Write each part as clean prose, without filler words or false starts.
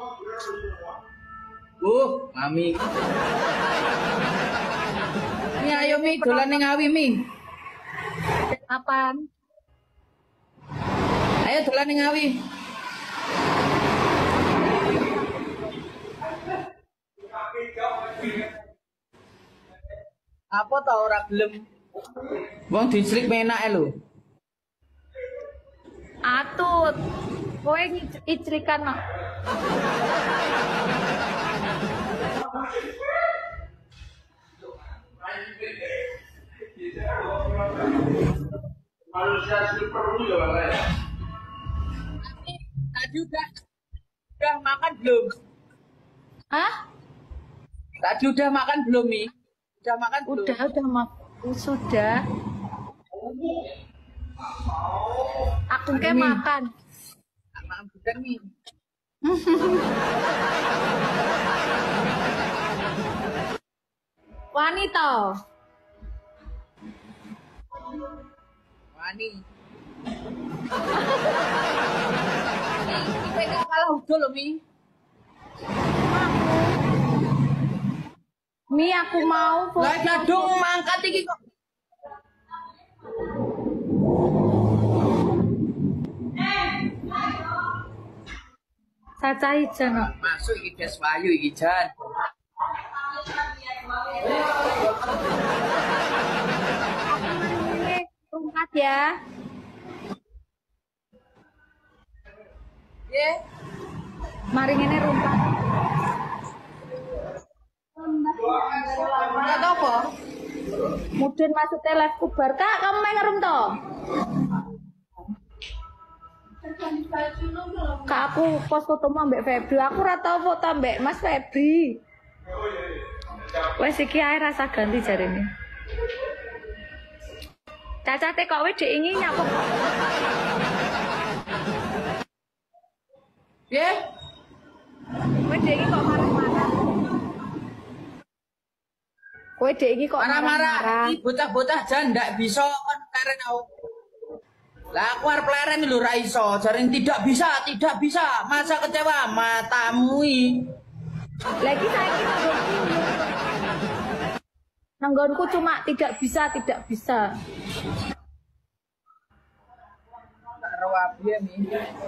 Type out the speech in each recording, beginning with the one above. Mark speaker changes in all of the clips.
Speaker 1: Mami. Mi ayo Mi dolan ning Ngawi Mi.
Speaker 2: Kapan?
Speaker 1: Ayo dolan ning Ngawi. Apa tau ora gelem? Wong diclik menake lho.
Speaker 2: Atut. Kowe icrikan no.
Speaker 1: Tadi udah makan belum?
Speaker 2: Hah?
Speaker 1: Tadi udah makan belum, Mi? Udah makan belum?
Speaker 2: Udah sudah. Aku kayak makan.
Speaker 1: Makan bukan, Mi.
Speaker 2: Wanita.
Speaker 1: Wani. Ini gak kalah udah loh, Mi.
Speaker 2: Mi aku mau foto.
Speaker 1: Lah kadung mangkat iki kok.
Speaker 2: Caca ijan no.
Speaker 1: Masuk iki Des Wayu iki Jan.
Speaker 2: Rumpat ya.
Speaker 1: Ye.
Speaker 2: Mari ngene rumpat.
Speaker 1: Enggak tau apa?
Speaker 2: Mudun maksudnya live kubar. Kak, kamu main ngerum toh? Kak, aku post foto ambek Febri. Aku ora tau foto ambek Mas Febri. Wes iki ae rasa ganti jarene. Cacate kok wis diingi nyapa kok.
Speaker 1: Ye.
Speaker 2: Kowe diingi kok marah-marah. Kowe diingi kok
Speaker 1: Marah-marah. Iki bocah-bocah Jan ndak bisa kon leren aku. Lah aku arep leren lho ra iso. Jarene tidak bisa. Masa kecewa matamu iki.
Speaker 2: Lagi saiki nanggonku cuma tidak bisa.
Speaker 1: Karo wae Mi.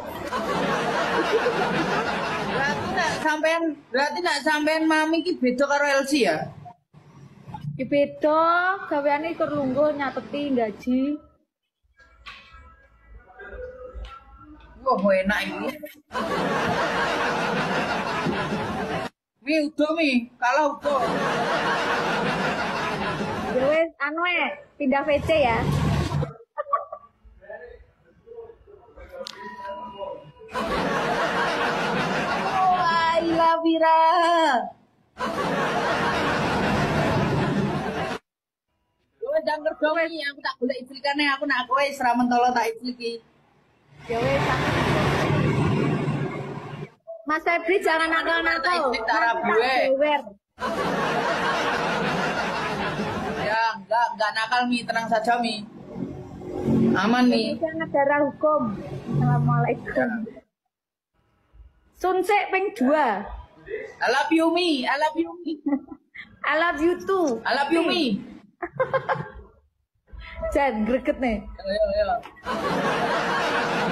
Speaker 1: Berarti nak sampean mami ki beda karo Elsie ya?
Speaker 2: Ki beda, gaweane ikur lungguh nyateti gaji.
Speaker 1: Wah, enak ini. Mi udah Mi, kalau udah.
Speaker 2: Ya wes anu pindah VC ya.
Speaker 1: Aila Vira. Gue jangan kerja Mi, aku tak boleh istrikannya. Aku nak kowe serah mentolo tak istriki.
Speaker 2: Ya wes. Mas Febri jangan nakal-nakal.
Speaker 1: Ya, enggak nakal Mi, tenang saja Mi. Aman Mi.
Speaker 2: Ini negara hukum. Assalamualaikum. Sunsek ping 2.
Speaker 1: I love you Mi, I love you Mi.
Speaker 2: I love you too.
Speaker 1: I love you Mi.
Speaker 2: Jan greget nih.
Speaker 1: Yo.